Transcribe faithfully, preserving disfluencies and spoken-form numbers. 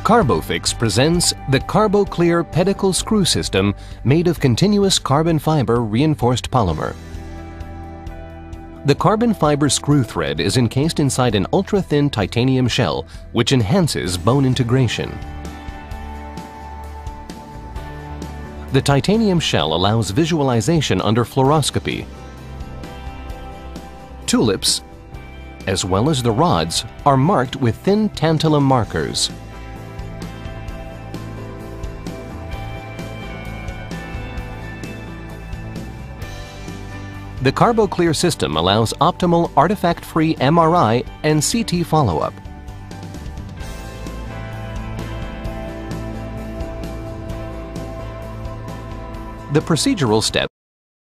Carbofix presents the Carboclear Pedicle screw system made of continuous carbon fiber reinforced polymer. The carbon fiber screw thread is encased inside an ultra-thin titanium shell, which enhances bone integration. The titanium shell allows visualization under fluoroscopy. Tulips, as well as the rods, are marked with thin tantalum markers. The Carboclear system allows optimal artifact-free M R I and C T follow-up. The procedural step